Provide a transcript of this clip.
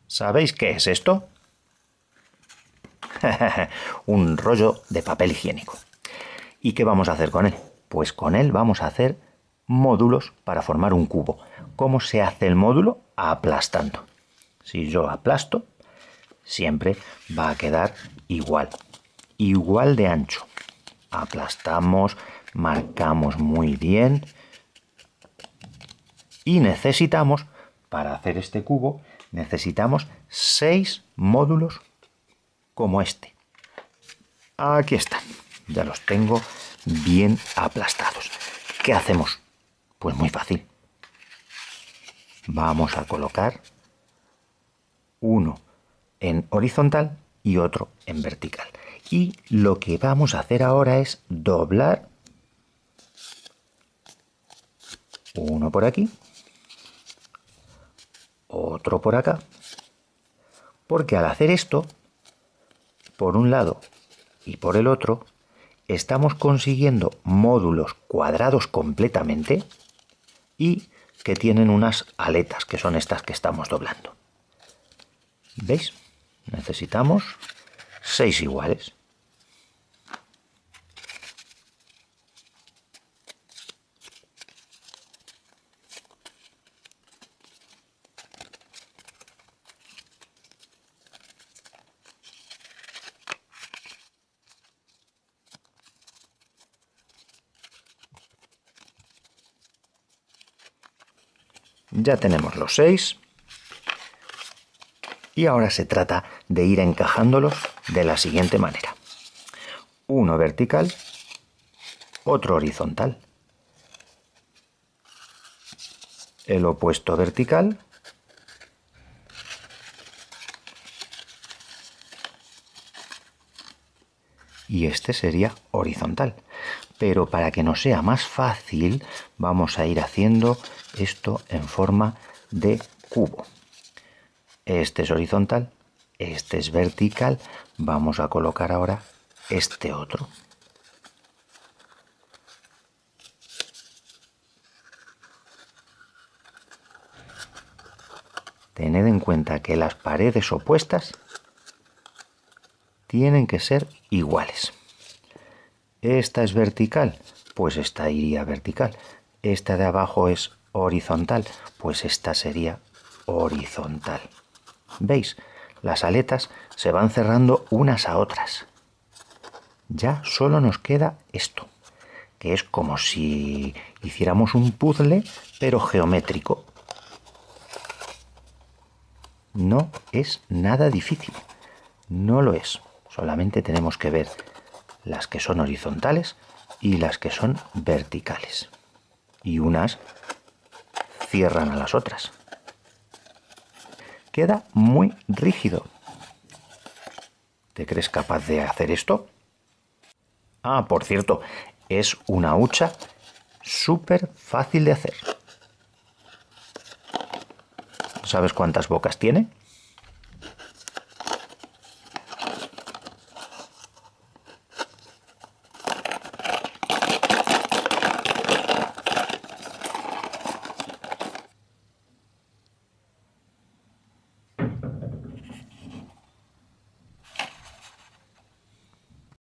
¿Sabéis qué es esto? Un rollo de papel higiénico. ¿Y qué vamos a hacer con él? Pues con él vamos a hacer módulos para formar un cubo. ¿Cómo se hace el módulo? Aplastando. Si yo aplasto, siempre va a quedar igual de ancho. Aplastamos, marcamos muy bien y necesitamos, para hacer este cubo, necesitamos 6 módulos como este. Aquí están, ya los tengo bien aplastados. ¿Qué hacemos? Pues muy fácil. Vamos a colocar uno en horizontal y otro en vertical. Y lo que vamos a hacer ahora es doblar uno por aquí, otro por acá, porque al hacer esto, por un lado y por el otro, estamos consiguiendo módulos cuadrados completamente y que tienen unas aletas, que son estas que estamos doblando. ¿Veis? Necesitamos 6 iguales. Ya tenemos los 6 y ahora se trata de ir encajándolos de la siguiente manera. Uno vertical, otro horizontal, el opuesto vertical y este sería horizontal. Pero para que nos sea más fácil vamos a ir haciendo esto en forma de cubo. Este es horizontal, este es vertical. Vamos a colocar ahora este otro. Tened en cuenta que las paredes opuestas tienen que ser iguales. Esta es vertical, pues esta iría vertical. Esta de abajo es horizontal, pues esta sería horizontal. ¿Veis? Las aletas se van cerrando unas a otras. Ya solo nos queda esto, que es como si hiciéramos un puzzle, pero geométrico. No es nada difícil, no lo es. Solamente tenemos que ver las que son horizontales y las que son verticales. Y unas cierran a las otras. Queda muy rígido. ¿Te crees capaz de hacer esto? Ah, por cierto, es una hucha súper fácil de hacer. ¿Sabes cuántas bocas tiene?